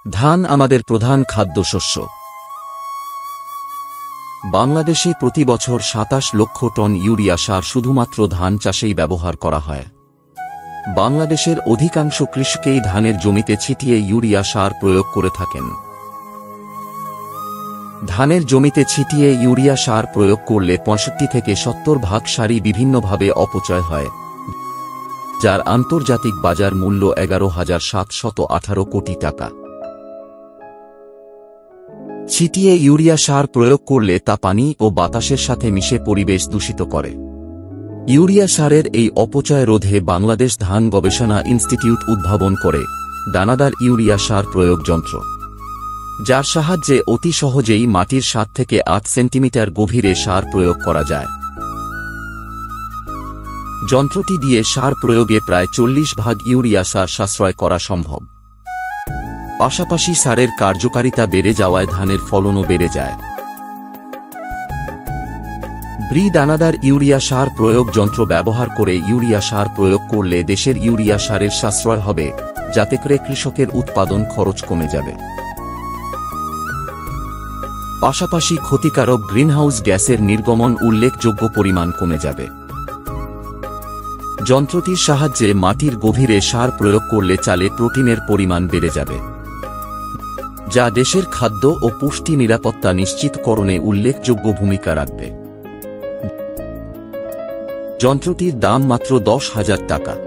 ধান আমাদের প্রধান খাদ্যশস্য। বাংলাদেশে প্রতি বছর ২৭ লক্ষ টন ইউরিয়া সার শুধুমাত্র ধান চাষেই ব্যবহার করা হয়। বাংলাদেশের অধিকাংশ কৃষকেই ধানের জমিতে ছিটিয়ে ইউরিয়া সার প্রয়োগ করে থাকেন। ধানের জমিতে ছিটিয়ে ইউরিয়া সার প্রয়োগ করলে ৬৫ থেকে ৭০% সারই বিভিন্নভাবে অপচয় হয়, যার আন্তর্জাতিক বাজার মূল্য ১১,৭১৮ কোটি টাকা। ছিটিয়ে ইউরিয়া সার প্রয়োগ করলে তা পানি ও বাতাসের সাথে মিশে পরিবেশ দূষিত করে। ইউরিয়া সারের এই অপচয় রোধে বাংলাদেশ ধান গবেষণা ইনস্টিটিউট উদ্ভাবন করে দানাদার ইউরিয়া সার প্রয়োগ যন্ত্র, যার সাহায্যে অতি সহজেই মাটির ৭ থেকে ৮ সেন্টিমিটার গভীরে সার প্রয়োগ করা যায়। যন্ত্রটি দিয়ে সার প্রয়োগে প্রায় ৪০% ইউরিয়া সার সাশ্রয় করা সম্ভব। পাশাপাশি সারের কার্যকারিতা বেড়ে যাওয়ায় ধানের ফলনও বেড়ে যায়। ব্রি দানাদার ইউরিয়া সার প্রয়োগ যন্ত্র ব্যবহার করে ইউরিয়া সার প্রয়োগ করলে দেশের ইউরিয়া সারের সাশ্রয় হবে, যাতে করে কৃষকের উৎপাদন খরচ কমে যাবে। পাশাপাশি ক্ষতিকারক গ্রিনহাউস গ্যাসের নির্গমন উল্লেখযোগ্য পরিমাণ কমে যাবে। যন্ত্রটির সাহায্যে মাটির গভীরে সার প্রয়োগ করলে চালে প্রোটিনের পরিমাণ বেড়ে যাবে, যা দেশের খাদ্য ও পুষ্টি নিরাপত্তা নিশ্চিতকরণে উল্লেখযোগ্য ভূমিকা রাখবে। যন্ত্রটির দাম মাত্র ১০,০০০ টাকা।